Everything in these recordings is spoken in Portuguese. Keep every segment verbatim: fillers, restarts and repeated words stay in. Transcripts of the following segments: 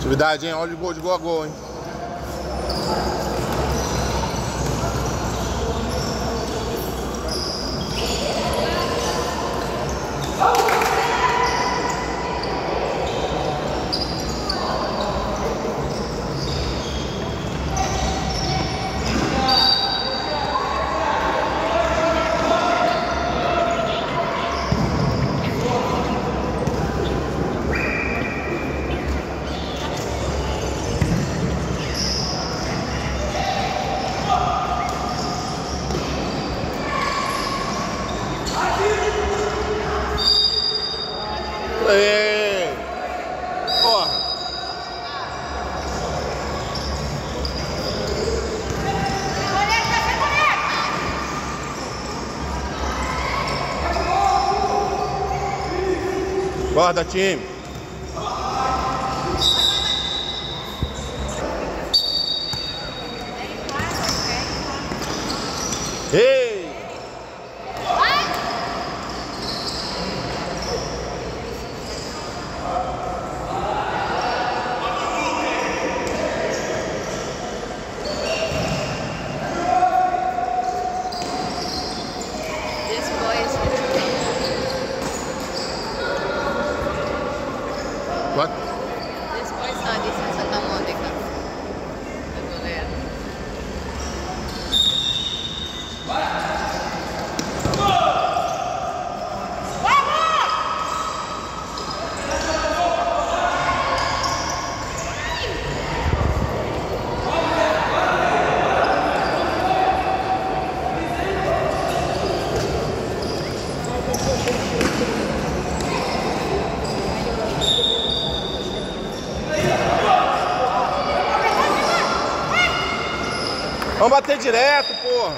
Cuidado, hein? Olha o gol de gol a gol, hein? Ei! Porra! Guarda, time! Ei! What? This boy studies in Santa Monica. The goleiro. Vamos bater direto, porra!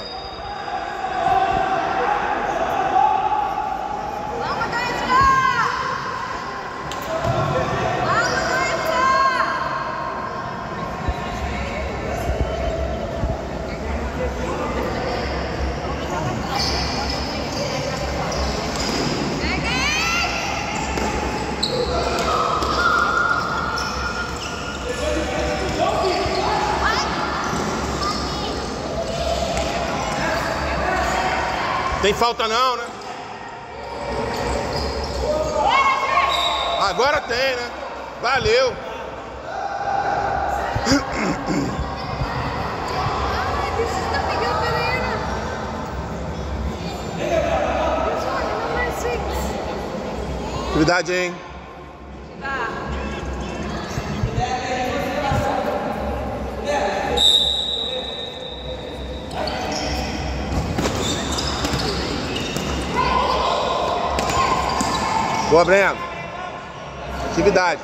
Vamos, Gaeta! Vamos, Gaeta! Tem falta não, né? Agora tem, né? Valeu! Cuidado, hein? Boa, Breno. Atividade.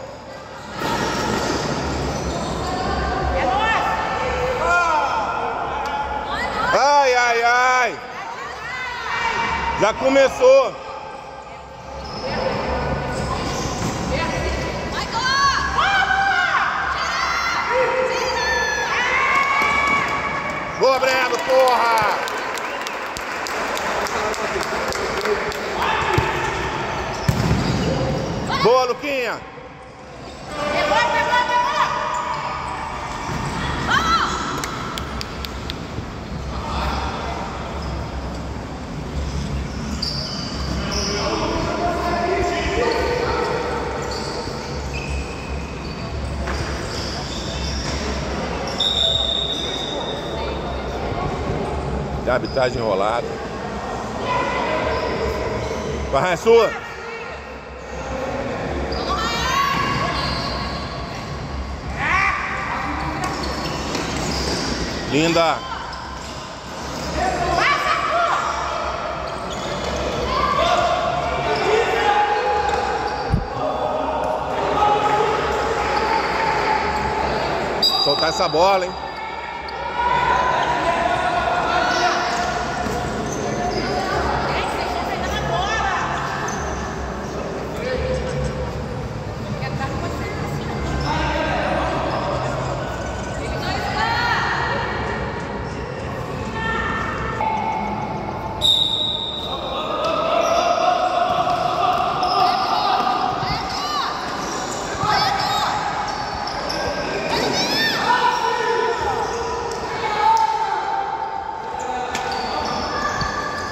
Ai, ai, ai. Já começou. Boa, Breno, porra. Boa, Luquinha! Pegou, pegou, pegou! Vamos! De arbitragem enrolada. Vai, é sua! Linda! Soltar essa bola, hein?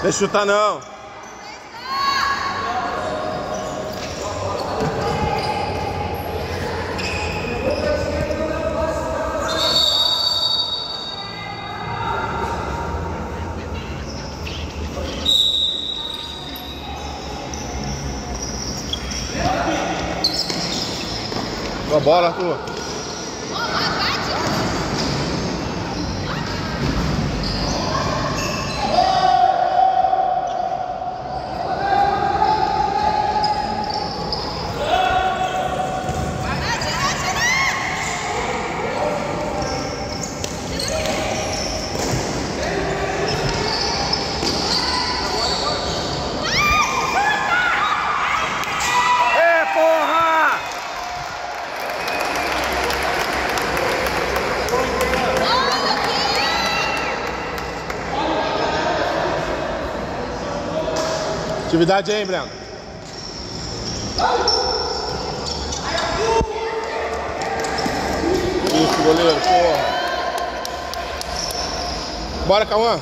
Deixa eu chutar não. Boa bola, Arthur. Atividade aí, Breno. Isso, goleiro, porra. Bora, Cauã.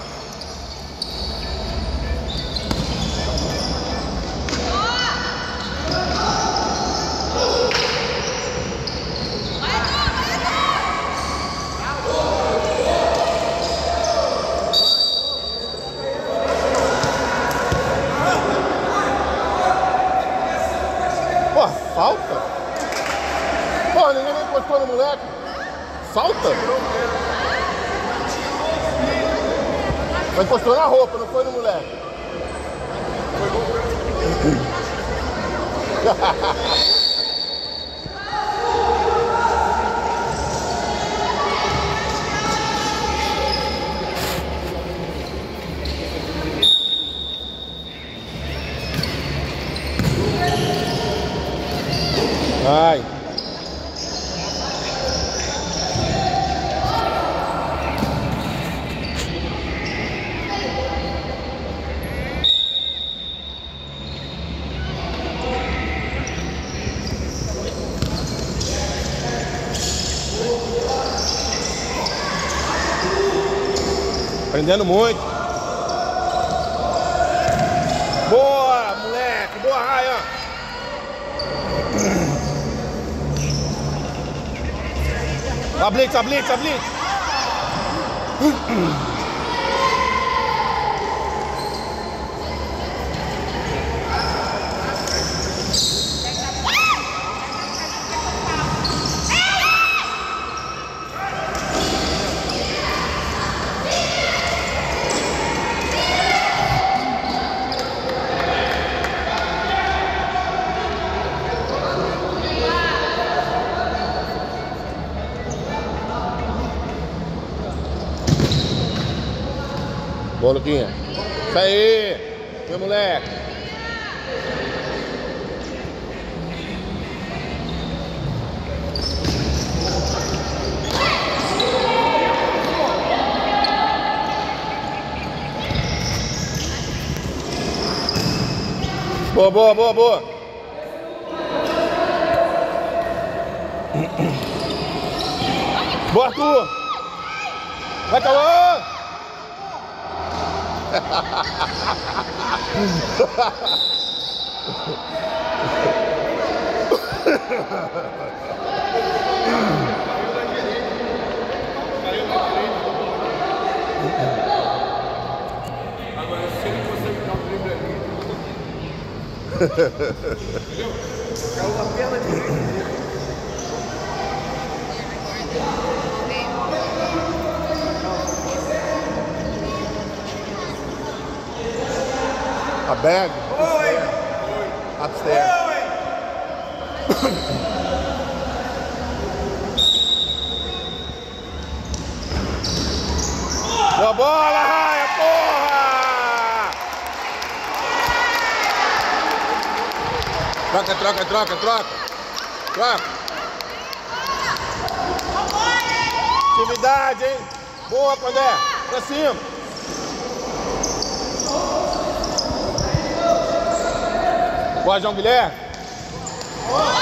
Falta? Pô, ninguém nem encostou no moleque. Falta? Mas encostou na roupa, não foi no moleque. Vai. Aprendendo muito. Boa, moleque. Boa, Ryan. A blitz, a blitz, a blitz. Boa, Luquinha. Isso aí, meu moleque. Boa, boa, boa, boa. Boa, Arthur. Vai, Cauã. Agora, se ele consegue dar um drible ali, entendeu? Caiu na perna direita. A bag. Oi! Upstairs. Oi! Boa bola, Raia, porra! Troca, troca, troca, troca. Troca. Atividade, hein? Boa, Condé. Pra cima. Boa, João Guilherme.